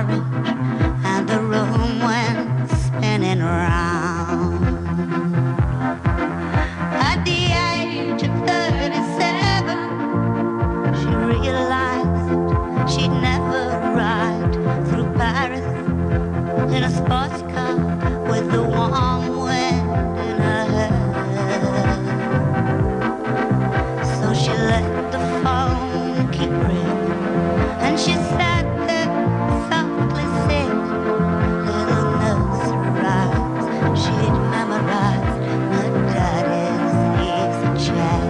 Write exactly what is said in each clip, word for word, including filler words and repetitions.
porridge, and the room went spinning round. At the age of thirty-seven, she realized she'd never ride through Paris in a sports car with the warm wind in her hair. So she let the phone keep ringing, and she sat there softly singing little nursery rhymes she'd memorized in her daddy's easy chair.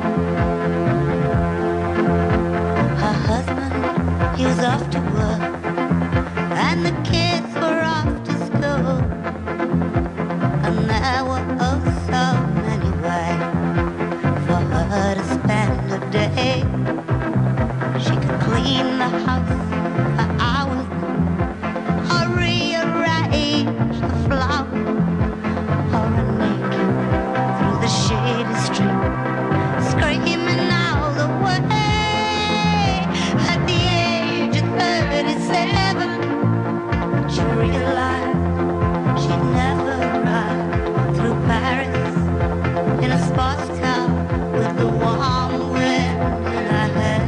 Her husband, he was off to work, and the kids were off to school, and there were oh so many ways for her to spend a day. She could clean the house for hours, or rearrange the flowers, or run naked through the shady street, screaming all the way. At the age of thirty-seven, she realized she'd never ride through Paris in a sports car with the warm wind in her hair.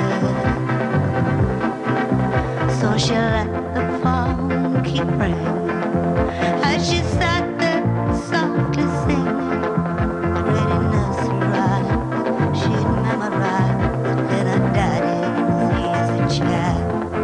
So she let the phone keep ringing as she sat there softly singing pretty nursery rhymes she'd memorized in her daddy's easy chair.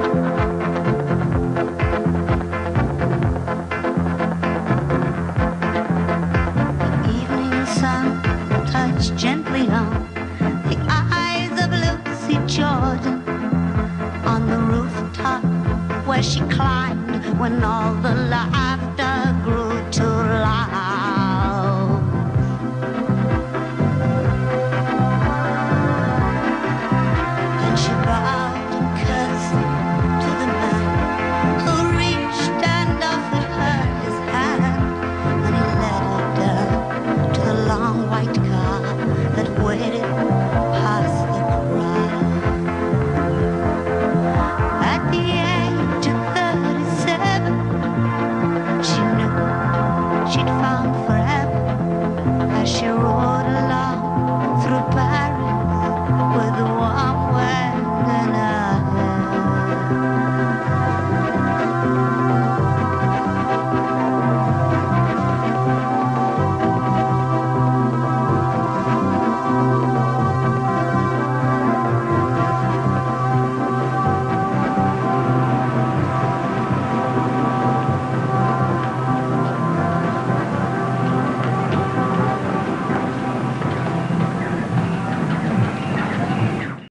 Sun touched gently on the eyes of Lucy Jordan on the rooftop where she climbed when all the laughter grew too loud.